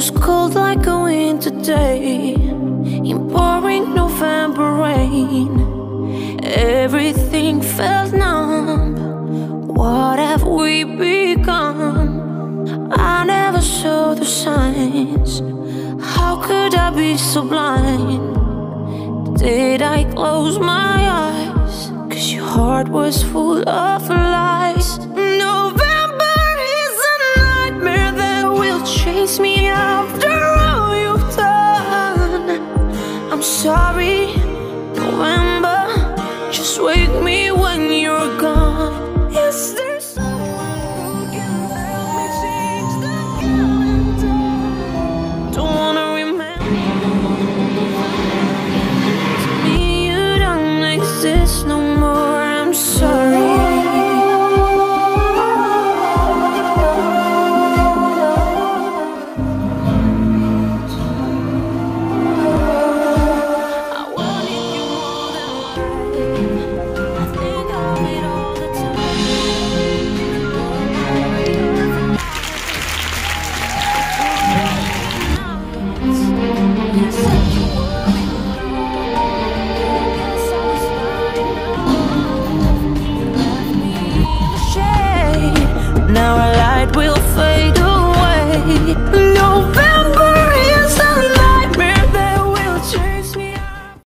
was cold like a winter day in pouring November rain. Everything felt numb. What have we become? I never saw the signs. How could I be so blind? Did I close my eyes? 'Cause your heart was full of lies. November is a nightmare that will chase me after all you've done. I'm sorry, November, just wake me when you're gone. Is there someone who can help me change the calendar? Don't wanna remember. To me you don't exist no more. I'm sorry. Now our light will